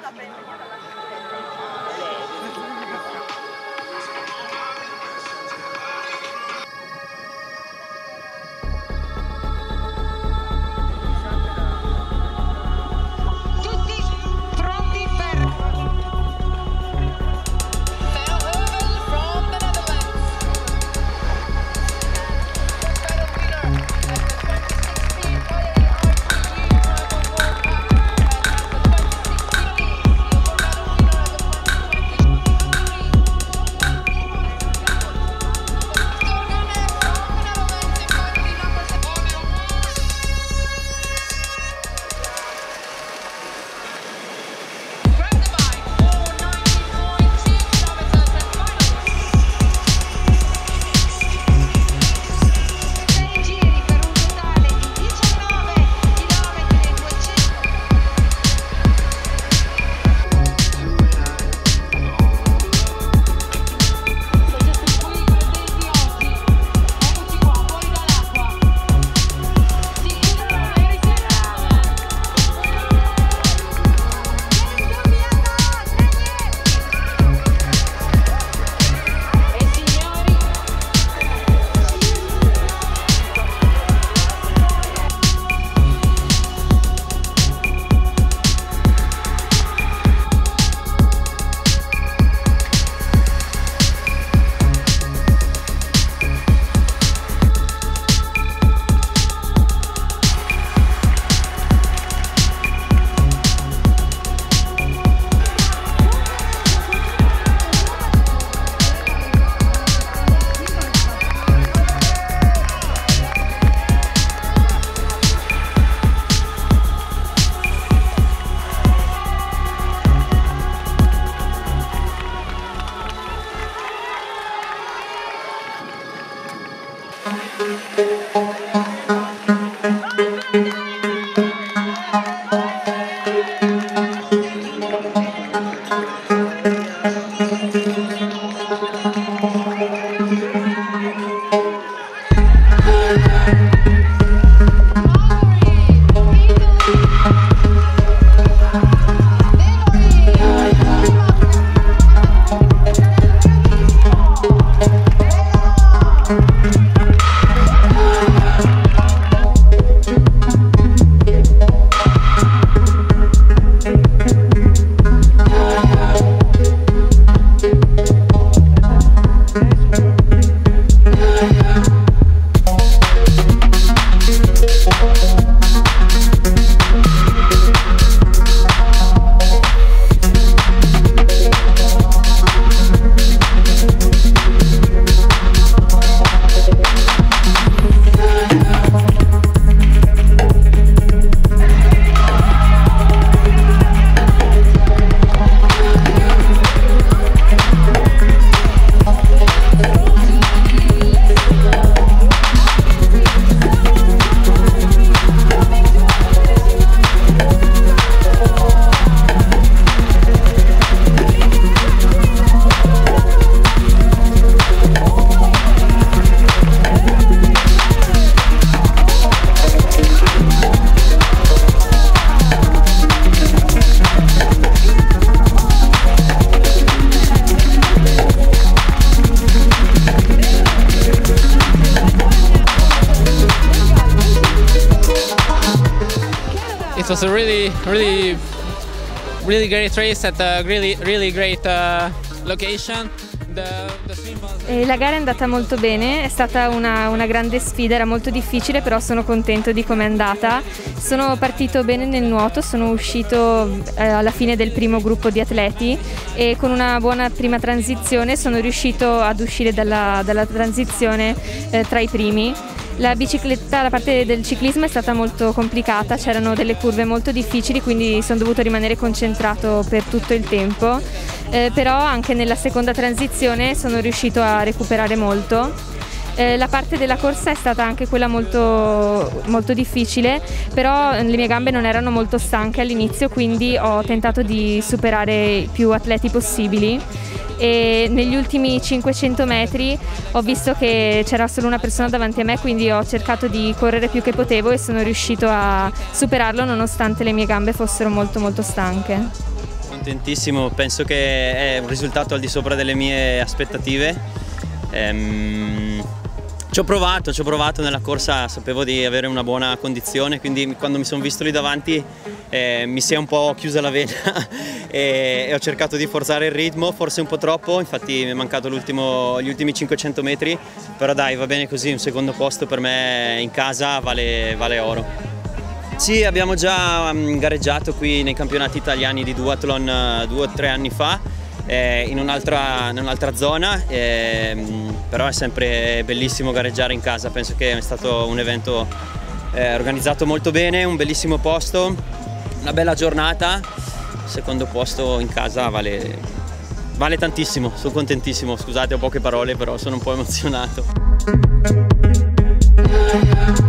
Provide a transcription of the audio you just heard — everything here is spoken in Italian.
It was a really great race at a really great location. La gara è andata molto bene, è stata una grande sfida, era molto difficile, però sono contento di come è andata. Sono partito bene nel nuoto, sono uscito alla fine del primo gruppo di atleti e con una buona prima transizione sono riuscito ad uscire dalla transizione tra i primi. La bicicletta, la parte del ciclismo è stata molto complicata, c'erano delle curve molto difficili, quindi sono dovuto rimanere concentrato per tutto il tempo, però anche nella seconda transizione sono riuscito a recuperare molto. La parte della corsa è stata anche quella molto difficile, però le mie gambe non erano molto stanche all'inizio, quindi ho tentato di superare più atleti possibili. E negli ultimi 500 metri ho visto che c'era solo una persona davanti a me, quindi ho cercato di correre più che potevo e sono riuscito a superarlo nonostante le mie gambe fossero molto stanche. Contentissimo, penso che è un risultato al di sopra delle mie aspettative. Ci ho provato nella corsa, sapevo di avere una buona condizione, quindi quando mi sono visto lì davanti mi si è un po' chiusa la vena e ho cercato di forzare il ritmo, forse un po' troppo, infatti mi è mancato gli ultimi 500 metri, però dai, va bene così, un secondo posto per me in casa vale oro. Sì, abbiamo già gareggiato qui nei campionati italiani di duathlon 2 o 3 anni fa, in un'altra zona, però è sempre bellissimo gareggiare in casa, penso che è stato un evento organizzato molto bene, un bellissimo posto, una bella giornata, secondo posto in casa vale tantissimo, sono contentissimo, scusate ho poche parole però sono un po' emozionato.